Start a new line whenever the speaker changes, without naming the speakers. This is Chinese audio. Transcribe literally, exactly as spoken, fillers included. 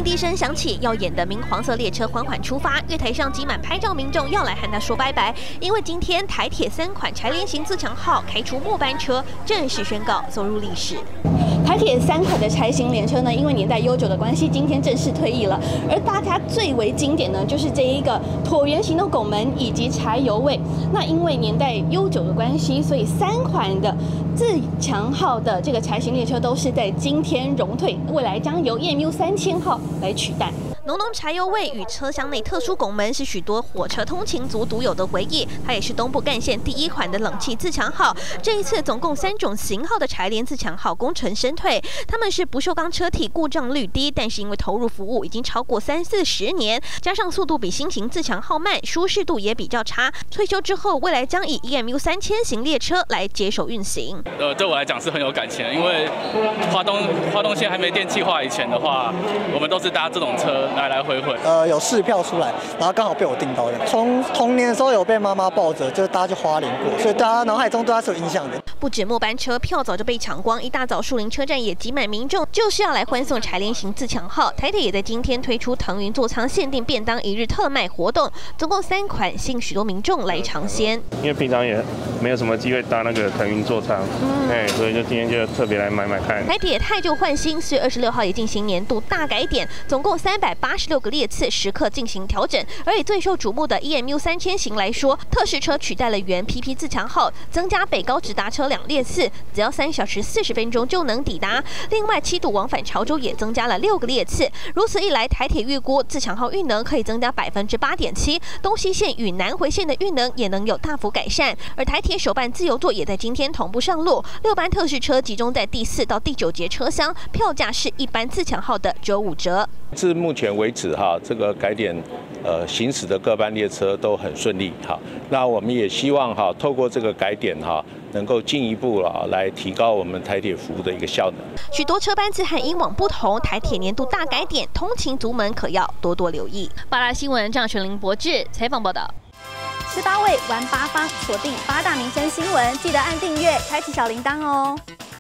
鸣笛声响起，耀眼的明黄色列车缓缓出发，月台上挤满拍照民众要来和他说拜拜。因为今天台铁三款柴联型自强号开出末班车，正式宣告走入历史。
台铁三款的柴型联车呢，因为年代悠久的关系，今天正式退役了。而大家最为经典呢，就是这一个椭圆形的拱门以及柴油位。那因为年代悠久的关系，所以三款的自强号的这个柴型列车都是在今天荣退，未来将由 E M U 三千号来取代。
浓浓柴油味与车厢内特殊拱门是许多火车通勤族独有的回忆。它也是东部干线第一款的冷气自强号。这一次总共三种型号的柴联自强号功成身退，他们是不锈钢车体，故障率低，但是因为投入服务已经超过三四十年，加上速度比新型自强号慢，舒适度也比较差。退休之后，未来将以 E M U 三千型列车来接手运行。
呃，对我来讲是很有感情的，因为花东花东线还没电气化以前的话，我们都是搭这种车。 来来回回，
呃，有试票出来，然后刚好被我订到的。从童年的时候有被妈妈抱着，就是大家去花莲过，所以大家脑海中对它是有印象的。
不止末班车票早就被抢光，一大早树林车站也挤满民众，就是要来欢送柴联型自强号。台铁也在今天推出腾云座舱限定便当一日特卖活动，总共三款，吸引许多民众来尝鲜。
因为平常也没有什么机会搭那个腾云座舱，嗯，哎，所以就今天就特别来买买看。
台铁汰旧换新，四月二十六号也进行年度大改点，总共三百八十六个列次时刻进行调整。而以最受瞩目的 E M U 三千型来说，特试车取代了原 P P 自强号，增加北高直达车两列次，只要三小时四十分钟就能抵达。另外，七度往返潮州也增加了六个列次。如此一来，台铁预估自强号运能可以增加百分之八点七，东西线与南回线的运能也能有大幅改善。而台铁首办自由座也在今天同步上路，六班特试车集中在第四到第九节车厢，票价是一般自强号的九五折。
至目前为止，哈，这个改点，呃，行驶的各班列车都很顺利，哈。那我们也希望哈，透过这个改点，哈，能够进一步啊，来提高我们台铁服务的一个效能。
许多车班次和以往不同，台铁年度大改点，通勤族们可要多多留意。八大新闻张全林博智采访报道。
吃八味玩八方，锁定八大民生新闻，记得按订阅，开启小铃铛哦。